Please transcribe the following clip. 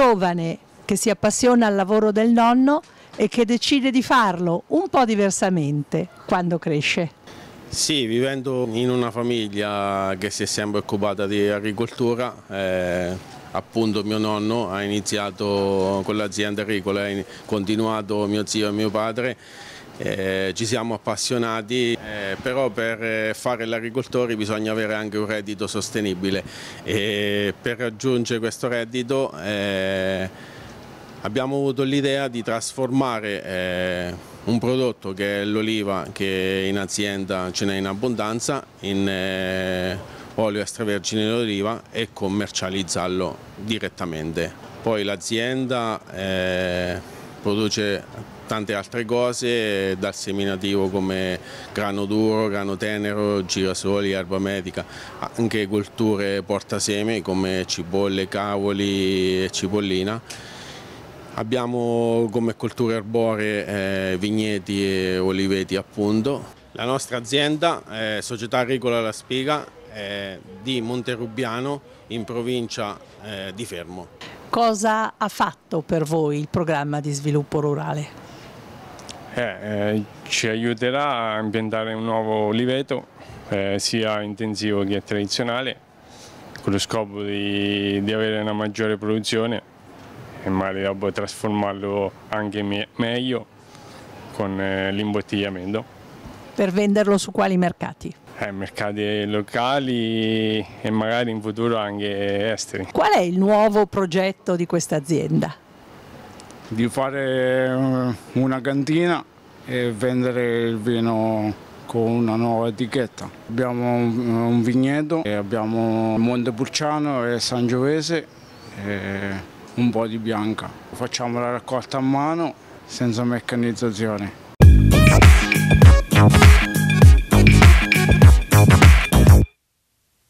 giovane che si appassiona al lavoro del nonno e che decide di farlo un po' diversamente quando cresce. Sì, vivendo in una famiglia che si è sempre occupata di agricoltura, appunto mio nonno ha iniziato con l'azienda agricola, ha continuato mio zio e mio padre, ci siamo appassionati, però per fare l'agricoltore bisogna avere anche un reddito sostenibile e per raggiungere questo reddito abbiamo avuto l'idea di trasformare un prodotto che è l'oliva, che in azienda ce n'è in abbondanza, in olio extravergine d'oliva e commercializzarlo direttamente. Poi l'azienda produce tante altre cose, dal seminativo come grano duro, grano tenero, girasoli, erba medica, anche colture portasemi come cipolle, cavoli e cipollina. Abbiamo come colture arboree vigneti e oliveti appunto. La nostra azienda è Società Agricola La Spiga di Monterubiano in provincia di Fermo. Cosa ha fatto per voi il programma di sviluppo rurale? Ci aiuterà a impiantare un nuovo oliveto sia intensivo che tradizionale, con lo scopo di avere una maggiore produzione e magari dopo trasformarlo anche meglio con l'imbottigliamento. Per venderlo su quali mercati? Mercati locali e magari in futuro anche esteri. Qual è il nuovo progetto di questa azienda? Di fare una cantina e vendere il vino con una nuova etichetta. Abbiamo un vigneto, abbiamo Montepulciano e Sangiovese e un po' di Bianca. Facciamo la raccolta a mano senza meccanizzazione.